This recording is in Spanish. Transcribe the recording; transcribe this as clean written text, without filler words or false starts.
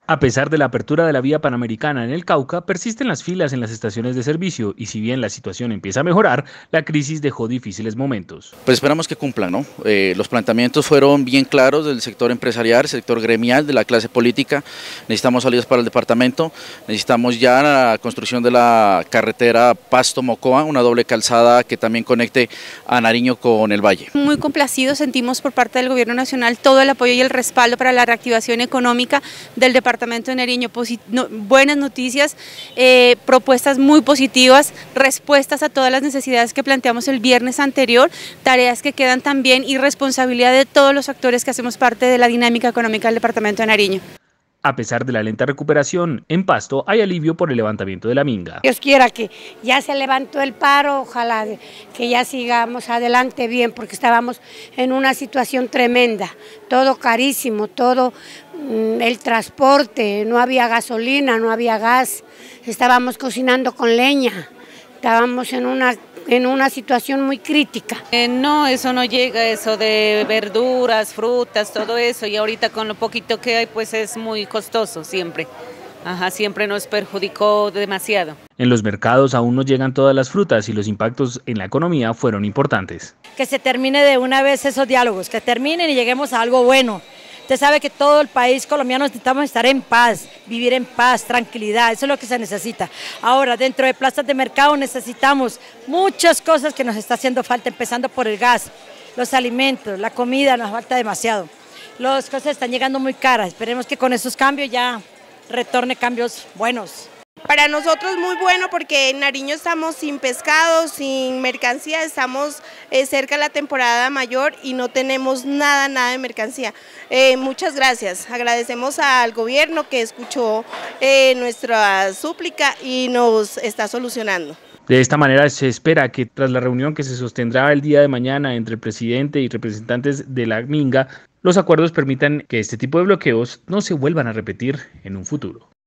A pesar de la apertura de la vía panamericana en el Cauca, persisten las filas en las estaciones de servicio y si bien la situación empieza a mejorar, la crisis dejó difíciles momentos. Pues esperamos que cumplan, ¿no? Los planteamientos fueron bien claros del sector empresarial, sector gremial, de la clase política. Necesitamos salidas para el departamento, necesitamos ya la construcción de la carretera Pasto-Mocoa, una doble calzada que también conecte a Nariño con el Valle. Muy complacidos, sentimos por parte del Gobierno Nacional todo el apoyo y el respaldo para la reactivación económica del departamento de Nariño, buenas noticias, propuestas muy positivas, respuestas a todas las necesidades que planteamos el viernes anterior, tareas que quedan también y responsabilidad de todos los actores que hacemos parte de la dinámica económica del departamento de Nariño. A pesar de la lenta recuperación, en Pasto hay alivio por el levantamiento de la minga. Dios quiera que ya se levantó el paro, ojalá que ya sigamos adelante bien, porque estábamos en una situación tremenda, todo carísimo, todo el transporte, no había gasolina, no había gas, estábamos cocinando con leña, estábamos en una situación muy crítica. No, eso no llega, eso de verduras, frutas, todo eso, y ahorita con lo poquito que hay pues es muy costoso siempre. Siempre nos perjudicó demasiado. En los mercados aún no llegan todas las frutas y los impactos en la economía fueron importantes. Que se termine de una vez esos diálogos, que terminen y lleguemos a algo bueno. Usted sabe que todo el país colombiano necesitamos estar en paz, vivir en paz, tranquilidad, eso es lo que se necesita. Ahora, dentro de plazas de mercado necesitamos muchas cosas que nos está haciendo falta, empezando por el gas, los alimentos, la comida, nos falta demasiado. Las cosas están llegando muy caras, esperemos que con esos cambios ya retorne cambios buenos. Para nosotros muy bueno porque en Nariño estamos sin pescado, sin mercancía, estamos cerca de la temporada mayor y no tenemos nada de mercancía. Muchas gracias, agradecemos al gobierno que escuchó nuestra súplica y nos está solucionando. De esta manera se espera que tras la reunión que se sostendrá el día de mañana entre el presidente y representantes de la minga, los acuerdos permitan que este tipo de bloqueos no se vuelvan a repetir en un futuro.